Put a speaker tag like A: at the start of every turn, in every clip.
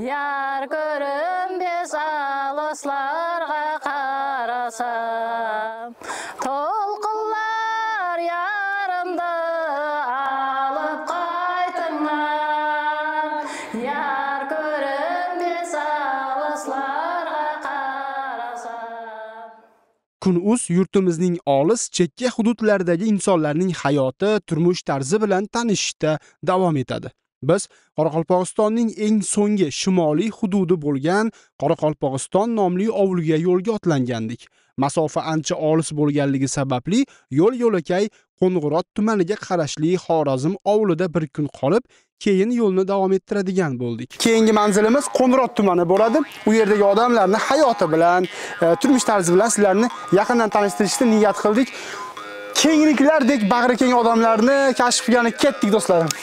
A: Yar görünmez alıslarga qarasam, tolqınlar yarımdı alıp qaytыңlar. Yar görünmez alıslarga qarasam.
B: Kun.uz yurtimizning olis chekka hududlaridagi insonlarning hayoti, turmush tarzi bilan tanishishda davom etadi. Biz Qoraqalpog'istonning eng so'nggi shimoliy hududi bo'lgan Qoraqalpog'iston nomli ovulga yo'lga otlangandik. Masofa ancha olis bo'lganligi sababli yo'l-yo'lakay Qo'ng'irot tumaniga qarashli Xorazm ovulida bir kun qolib, keyin yo'lni davom ettiradigan bo'ldik. Keyingi manzilimiz Qo'ng'irot tumani bo'ladi. U yerdagi odamlarning hayoti bilan, turmush tarzi bilan sizlarni yaqindan tanishtirishni niyat qildik. Kengliklardek bag'ri keng odamlarni kashf qilgani ketdik do'stlarim.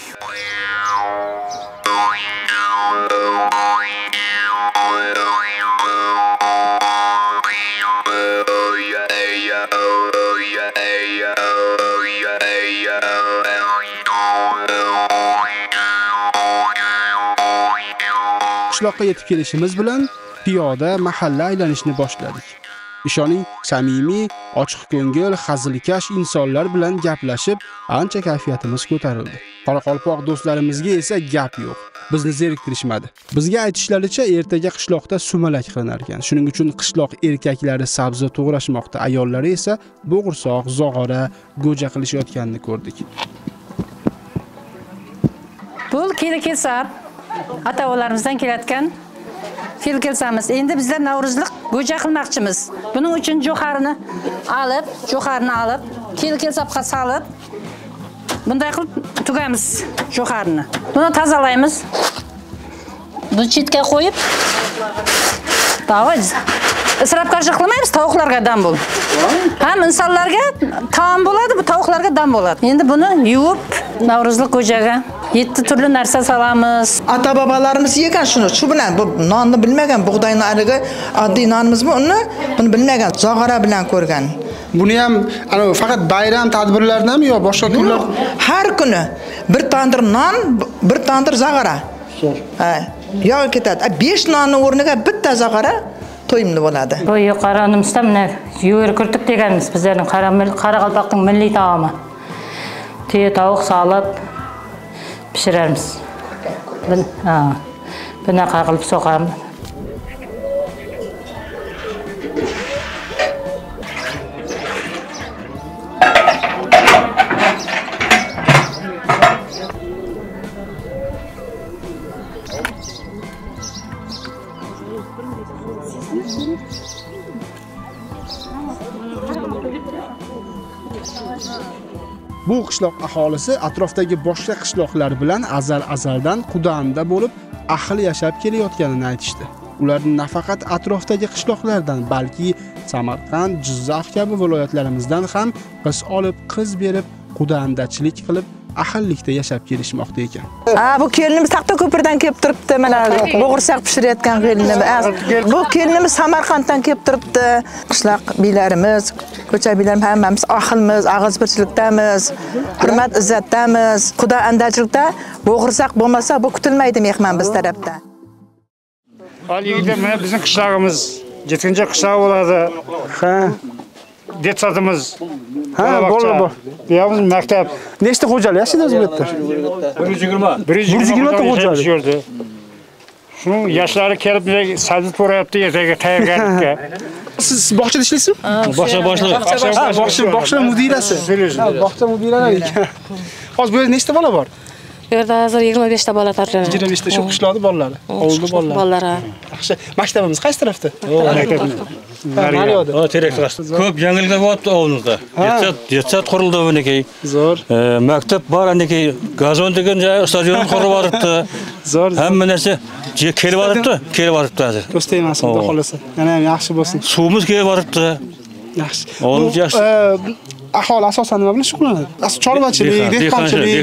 B: Qishloqqa yetib kelishimiz bilan piyoda mahalla aylanishni boshladik. Ishoning, samimiy, ochiq ko'ngil, hazilkash insonlar bilan gaplashib, ancha kayfiyatimiz ko'tarildi. Qoraqalpoq do'stlarimizga esa gap yo'q. Bizni zeriktirishmadi. Bizga aytishlaricha ertaga qishloqda sumalak qilinar ekan. Shuning uchun qishloq erkaklari sabzi to'g'rashmoqda, ayollari esa bo'g'irsoq, zog'ora, go'ja qilishayotganini ko'rdik.
A: Bu kelsa ata-bobolarimizdan kelayotgan kelsamiz. Endi bizlar Navruzlik go'ja qilmoqchimiz. Buning uchun jo'xarini olib, kelsapqa solib, bunday qilib tugamiz jo'xarini. Buni tozalaymiz. Bu chetga qo'yib, davay. Isrofgarchilik qilmaymiz, tovuqlarga dam bo'l. Ham insonlarga taom bo'ladi, bu tovuqlarga dam bo'ladi. Endi buni yuvib, Navruzlik go'jaga 7 turli narsa solamiz.
C: Ata-bobolarimiz yegan shuni, shu bilan bu nonni bilmagan, bug'doyni ariga oddiy nonimizmi, buni bilmagan, zog'ora bilan ko'rgan.
B: Buni ham faqat bayram tadbirlardanmi yo boshqa kunlar?
C: Har kuni bir tandir non, bir tandir zog'ora. Ha, yo'q ketadi. 5 nonning o'rniga bitta zog'ora to'yimli bo'ladi.
A: Bu yuqorinimizda mana yo'r kirtik deganmiz, bizlarning Qoraqalpoqning milliy taomi. Tuya tovuq solib pishiramiz. Bunaqa qilib so'qamiz.
B: Bu qishloq aholisi atrofdagi boshqa qishloqlar bilan azaldan Qudamda bo'lib, ahil yashab kelayotganini aytishdi. Ularning nafaqat atrofdagi qishloqlardan, balki Samarqand, Jizzax kabi viloyatlarimizdan ham qiz olib, qiz berib, Qudamdachilik qilib, ahillikda yashab kelishmoqda ekan.
C: Bu kelinimiz Taxtako'pirdan kelib turibdi. Mana bo'g'irsoq pishirayotgan kelinimiz. Bu kelinimiz Samarqanddan kelib turibdi. Qishloq biylarimiz, ko'cha biylarimiz hammamiz ahilmiz, og'izbirchilikdamiz, hurmat izzatdamiz. Xudo andachilikda bo'g'irsoq bo'lmasa, bu kutilmaydi mehmon biz tarafdan.
D: Al yigitlar, mana bizning qishlog'imiz 7-chi qishloq bo'ladi.
B: Ha.
D: Detsatimiz.
B: Ha, bor.
D: Buyamiz maktab.
B: Nechta xo'jalik yashaydi bu yerda? 120 ta xo'jalik.
D: Shuning yoshlari kelib sabzi to'rayapti ertaga tayyorgarlikka.
B: Siz bog'chada ishlaysizmi?
D: Bog'cha boshliq.
B: Bog'cha mudirasi. Bog'cha mudiralari ekan. Hozir bu yerda nechta bola bor?
E: Bu yerda hozir 25 ta bola tarbiyalanadi.
B: 25 ta shu qishloqning bolalari, ovulda bolalar.
E: Bolalar.
B: Yaxshi. Maktabimiz qaysi tarafda?
D: Maktabimiz.
F: Ko'p yangiliklar bo'lyapti ovulda. Yetsat qurildi buniki.
B: Zo'r.
F: Maktab bor, aniki gazon degan joy, stadion qurib yuboribdi.
B: Zo'r.
F: Hamma narsa kelib yuboribdi hozir.
B: Do'staymasin, xudo xolasa. Yana ham yaxshi bo'lsin.
F: Suvimiz kelib yuboribdi.
B: Yaxshi.
F: Ovulimiz yaxshi.
B: Aholi asosan nima bilan shug'ullanadi? Chorvachilik, dehqonchilik.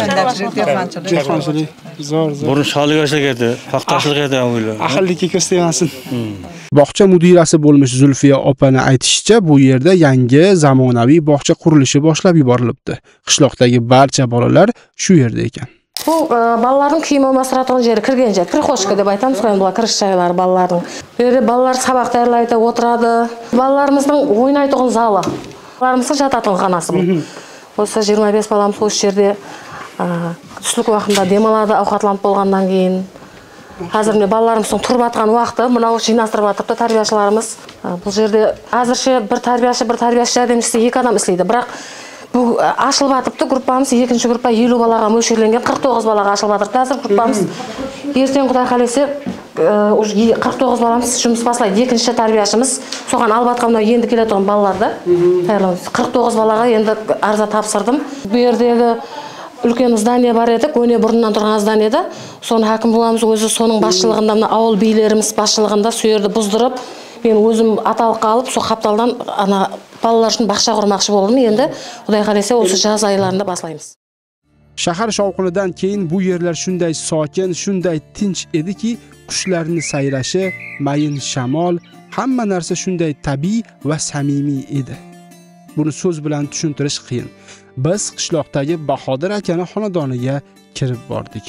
B: Zo'r.
F: Buni shalg'ashlik edi, paxtachilik edi o'ylar.
B: Ahillikka ko'z tegmasin. Bog'cha mudirasi bo'lmish Zulfiya opani aytishicha, bu yerda yangi zamonaviy bog'cha qurilishi boshlab yuborilibdi. Qishloqdagi barcha bolalar shu yerda ekan.
E: Bu balалардың kiyim алмастыратын жері кірген жер, прихожка деп айтамыз ғой, бұлар кіріш жайлары балалардың. Бере балалар сабақ даярлайды, отырады. Балаларымыздың ойнайтын залы. Балаларымыздың жататын қанасы бұл. Осы 25 баламыз осы жерде түстік уақытында демалады, ауқатланып болғаннан кейін. Қазір міне балаларымыздың тұрып жатқан уақыты, мынау жинастырып жатырды тәрбиешілеріміз. Бұл жерде әзірше бір тәрбиеші жәрдемшісі 2 адам істейді. Бірақ бұл ашылып жатыпты, группамыз екінші группа 50 балаға мөлшерленген, 49 балаға ашылып жатыр. Қазір группамыз ертең Құдай қаласа 49 баламыз жұмыс бастайды. Екінші тәрбиешіміз соған алып жатқан енді келе тұрған балаларды 49 балаға енді арза тапсырдым. Бұл жердегі үлкен здание бар еді, көне бұрыннан тұрған зданиеде. Соны әкім боламыз өзі соның басшылығында, мына ауыл билеріміз басшылығында сол жерді бұздырып, мен өзім аталыққа алып, сол қапталдан балалар үшін бақша құрмақшы болдым. Енді Құдай қаласа осы жаз айларында бастаймыз.
B: Shahar shovqinidan keyin bu yerlar shunday sokin, shunday tinch ediki, qushlarning sayrashi, mayin shamol, hamma narsa shunday tabiiy va samimiy edi. Buni so'z bilan tushuntirish qiyin. Biz qishloqdagi Bahodir akani xonadoniga kirib bordik.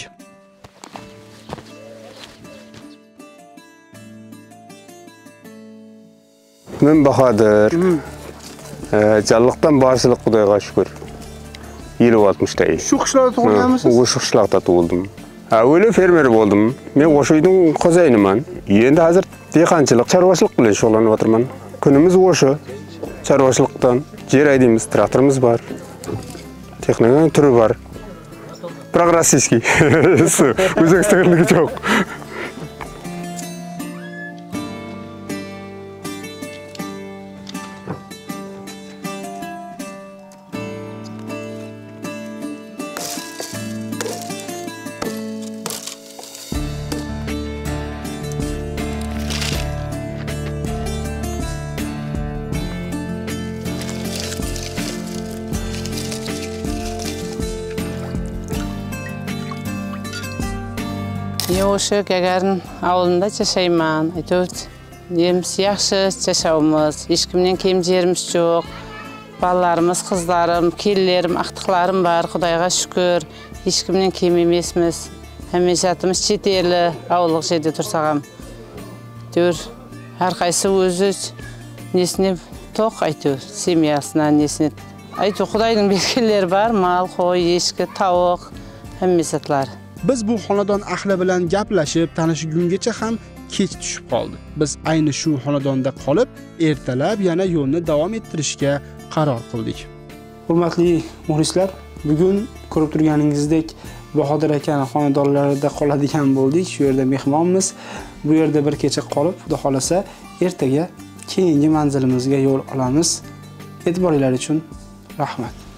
G: Men Bahodir. Jalliqdan barchilik Xudoga shukr. 50-60
B: Shu qishloqda tug'ilganmisiz?
G: O'sha qishloqda tug'ildim. Avvalo fermer bo'ldim. Men o'sha uyning xo'jayiniman. Endi hozir dehqonchilik, chorvachilik bilan shug'ullanib o'tirman. Kunimiz o'sha. Chorvachilikdan yer aydimiz, traktorimiz bor. Texnikaning turi bor. Biroq rossiyskiy. O'zbekistonligi yo'q.
A: Yo'shiq Gagarin avlunda yashayman. Aytib, nemiz yaxshi yashaymiz. Hech kimning kim yerimiz yo'q. Balalarimiz, qizlarim, kelinlarim, aqtiqlarim bor. Xudoga shukr. Hech kimning kim emasmiz. Hammasimiz chet elli, avlıq yerda tursak ham. Dur, har qaysi o'zi nesini to'q aytib, semyasidan nesini. Aytib, Xudoning berganlari bor, mal, qo'y, eshki, tovuq, hammasatlar.
B: Biz bu xonadon ahli bilan gaplashib, tanishgungacha ham kech tushib qoldi. Biz ayni shu xonadonda qolib, ertalab yana yo'lni davom ettirishga qaror qildik.
H: Hurmatli muxlislar, bugun ko'rib turganingizdek Bahodir akaning xonadonlarida qoladigan bo'ldik. Shu yerda mehmonmiz. Bu yerda bir kecha qolib, Xudo xolasa, ertaga keyingi manzilimizga yo'l olamiz. E'tiboringiz uchun rahmat.